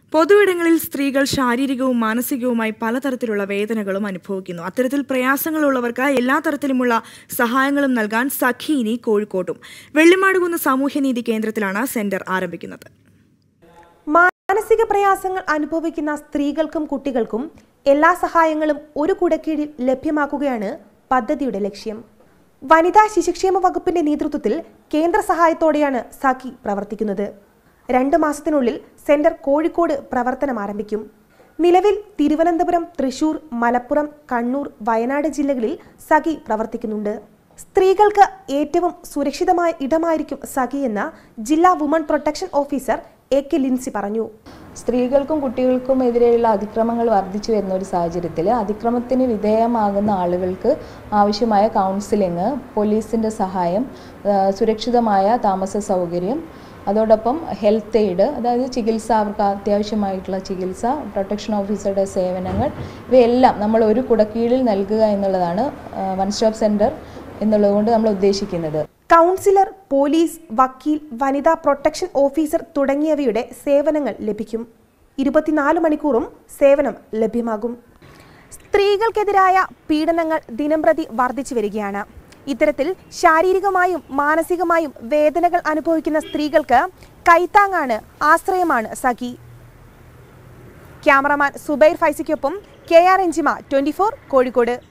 പൊതുവിടങ്ങളിൽ സ്ത്രീകൾ ശാരീരികവും മാനസികവുമായി പലതരത്തിലുള്ള വേദനകളും അനുഭവിക്കുന്നു. അത്തരത്തിൽ പ്രയാസങ്ങളുള്ളവർക്ക് എല്ലാ തരത്തിലുമുള്ള സഹായങ്ങളും നൽകാൻ സഖി ഇനി കോഴിക്കോട്ടും. വെള്ളിമാടുകുന്ന് സാമൂഹ്യനീതി കേന്ദ്രത്തിലാണ് സെന്റർ ആരംഭിക്കുന്നത്. മാനസിക പ്രയാസങ്ങൾ അനുഭവിക്കുന്ന സ്ത്രീകൾക്കും കുട്ടികൾക്കും എല്ലാ സഹായങ്ങളും ഒരു കുടക്കീഴിൽ ലഭ്യമാക്കുകയാണ് പദ്ധതിയുടെ ലക്ഷ്യം. വനിതാ ശിശുക്ഷേമ വകുപ്പിന്റെ നേതൃത്വത്തിൽ കേന്ദ്ര സഹായത്തോടെയാണ് സഖി പ്രവർത്തിക്കുന്നത്. 2 മാസത്തിനുള്ളിൽ സെന്റർ കോഴിക്കോട് പ്രവർത്തനം ആരംഭിക്കും. നിലവിൽ തിരുവനന്തപുരം, തൃശൂർ, മലപ്പുറം, കണ്ണൂർ, വയനാട് ജില്ലകളിൽ സഖി പ്രവർത്തിക്കുന്നുണ്ട്. സ്ത്രീകൾക്ക് ഏറ്റവും സുരക്ഷിതമായ ഇടമായിരിക്കും സഖി എന്ന് ജില്ലാ woman protection officer AK Lincy പറഞ്ഞു. സ്ത്രീകൾക്കും കുട്ടികൾക്കും എതിരെയുള്ള അതിക്രമങ്ങൾ വർദ്ധിച്ചു വരുന്ന ഒരു സാഹചര്യത്തിൽ അതിക്രമത്തിന് വിധേയമാകുന്ന ആളുകൾക്ക് ആവശ്യമായ കൗൺസിലിംഗ്, പോലീസിൻ്റെ സഹായം, സുരക്ഷിതമായ താമസ സൗകര്യം, അതോടൊപ്പം ഹെൽത്ത് എയ്ഡ്, അതായത് ചികിത്സ, അവർക്ക് അത്യാവശ്യമായിട്ടുള്ള ചികിത്സ, പ്രൊട്ടക്ഷൻ ഓഫീസറുടെ സേവനങ്ങൾ, ഇവയെല്ലാം നമ്മൾ ഒരു കുടക്കീഴിൽ നൽകുക എന്നുള്ളതാണ് വൺ സ്റ്റോപ്പ് സെൻറ്റർ എന്നുള്ളതുകൊണ്ട് നമ്മൾ ഉദ്ദേശിക്കുന്നത്. കൗൺസിലർ, പോലീസ്, വക്കീൽ, വനിതാ പ്രൊട്ടക്ഷൻ ഓഫീസർ തുടങ്ങിയവയുടെ സേവനങ്ങൾ ലഭിക്കും. 24 മണിക്കൂറും സേവനം ലഭ്യമാകും. സ്ത്രീകൾക്കെതിരായ പീഡനങ്ങൾ ദിനംപ്രതി വർദ്ധിച്ചു വരികയാണ്. ഇത്തരത്തിൽ ശാരീരികമായും മാനസികമായും വേദനകൾ അനുഭവിക്കുന്ന സ്ത്രീകൾക്ക് കൈത്താങ്ങാണ്, ആശ്രയമാണ് സഖി. ക്യാമറമാൻ സുബൈർ ഫൈസിക്കൊപ്പം KR എൻജിമ, 24 കോഴിക്കോട്.